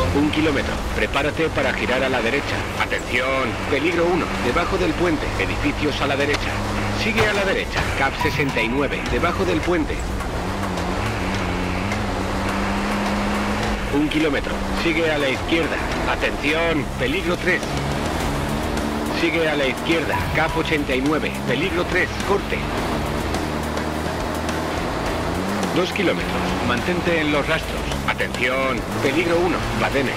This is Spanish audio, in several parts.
1 kilómetro. Prepárate para girar a la derecha. Atención. Peligro 1. Debajo del puente. Edificios a la derecha. Sigue a la derecha. CAP 69. Debajo del puente. 1 kilómetro. Sigue a la izquierda. Atención. Peligro 3. Sigue a la izquierda. CAP 89. Peligro 3. Corte. 2 kilómetros. Mantente en los rastros. Atención. Peligro 1. Badenes.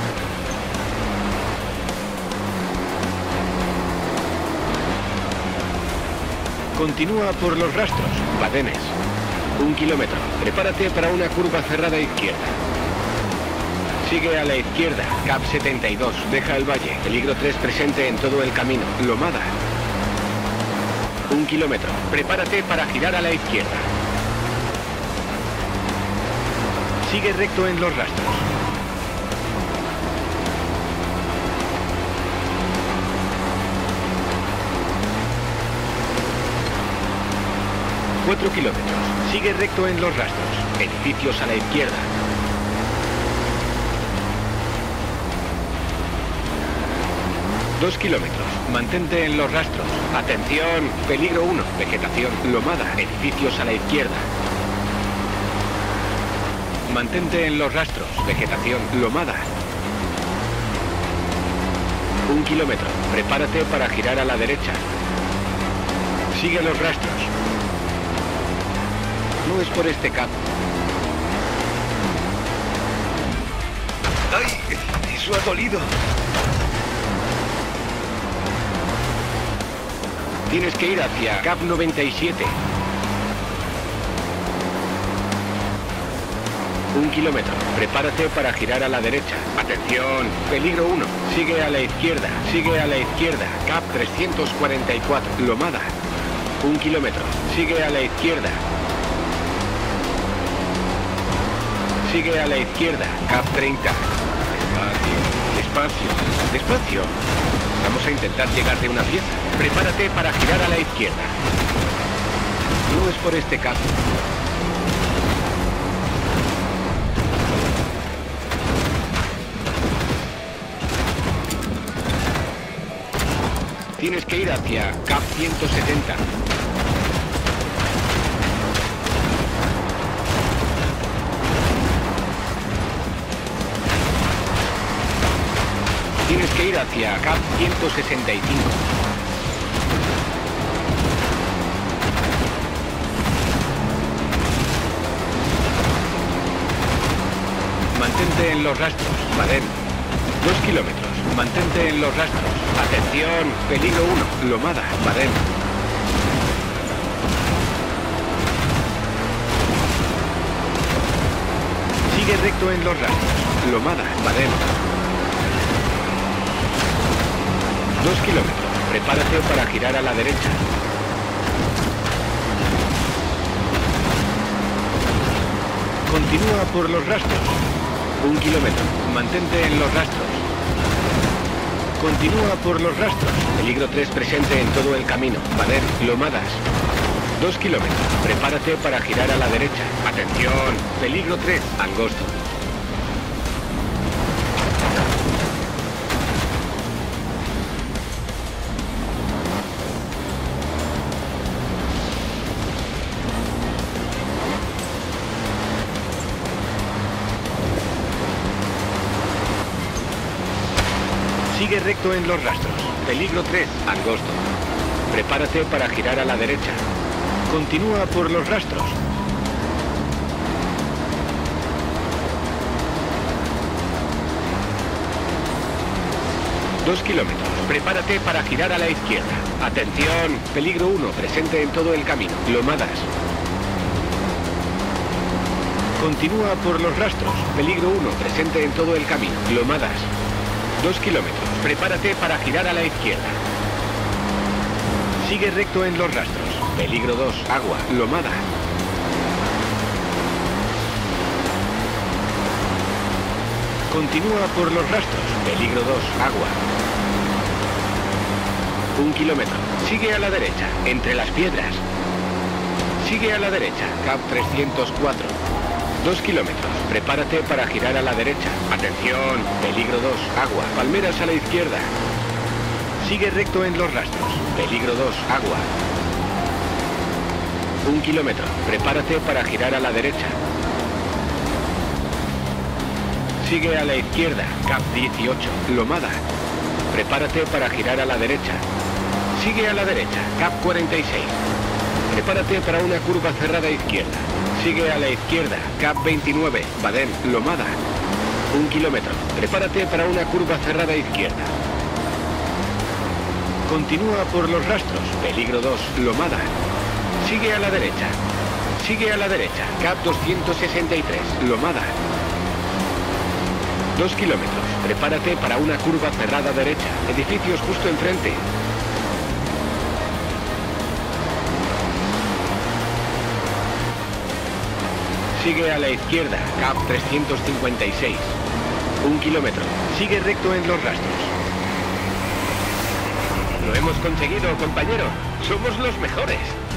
Continúa por los rastros. Badenes. 1 kilómetro. Prepárate para una curva cerrada izquierda. Sigue a la izquierda. CAP 72. Deja el valle. Peligro 3 presente en todo el camino. Lomada. 1 kilómetro. Prepárate para girar a la izquierda. Sigue recto en los rastros. Cuatro kilómetros. Sigue recto en los rastros. Edificios a la izquierda. 2 kilómetros. Mantente en los rastros. Atención. Peligro 1. Vegetación. Lomada. Edificios a la izquierda. Mantente en los rastros. Vegetación. Lomada. 1 kilómetro. Prepárate para girar a la derecha. Sigue los rastros. No es por este CAP. ¡Ay! Eso ha dolido. Tienes que ir hacia CAP 97. 1 kilómetro. Prepárate para girar a la derecha. Atención. Peligro 1. Sigue a la izquierda. Sigue a la izquierda. CAP 344. Lomada. 1 kilómetro. Sigue a la izquierda. Sigue a la izquierda. CAP 30. Despacio. Despacio. Despacio. Vamos a intentar llegar de una pieza. Prepárate para girar a la izquierda. No es por este CAP. Tienes que ir hacia CAP 170. Tienes que ir hacia CAP 165. Mantente en los rastros. Badén. 2 kilómetros. Mantente en los rastros. Atención. Peligro 1. Lomada. Badén. Sigue recto en los rastros. Lomada. Badén. 2 kilómetros. Prepárate para girar a la derecha. Continúa por los rastros. 1 kilómetro. Mantente en los rastros. Continúa por los rastros. Peligro 3 presente en todo el camino. Badén. Lomadas. 2 kilómetros. Prepárate para girar a la derecha. Atención. Peligro 3. Angosto. Sigue recto en los rastros. Peligro 3. Angosto. Prepárate para girar a la derecha. Continúa por los rastros. Dos kilómetros. Prepárate para girar a la izquierda. Atención. Peligro 1. Presente en todo el camino. Lomadas. Continúa por los rastros. Peligro 1. Presente en todo el camino. Lomadas. 2 kilómetros. Prepárate para girar a la izquierda. Sigue recto en los rastros. Peligro 2. Agua. Lomada. Continúa por los rastros. Peligro 2. Agua. 1 kilómetro. Sigue a la derecha. Entre las piedras. Sigue a la derecha. CAP 304. 2 kilómetros. Prepárate para girar a la derecha. Atención, peligro 2, agua. Palmeras a la izquierda. Sigue recto en los rastros. Peligro 2, agua. 1 kilómetro. Prepárate para girar a la derecha. Sigue a la izquierda. Cap 18, lomada. Prepárate para girar a la derecha. Sigue a la derecha. Cap 46. Prepárate para una curva cerrada izquierda. Sigue a la izquierda. Cap 29, Badén, lomada. 1 kilómetro. Prepárate para una curva cerrada izquierda. Continúa por los rastros. Peligro 2, lomada. Sigue a la derecha. Sigue a la derecha. Cap 263, lomada. 2 kilómetros. Prepárate para una curva cerrada derecha. Edificios justo enfrente. Sigue a la izquierda. Cap 356. 1 kilómetro. Sigue recto en los rastros. Lo hemos conseguido, compañero. Somos los mejores.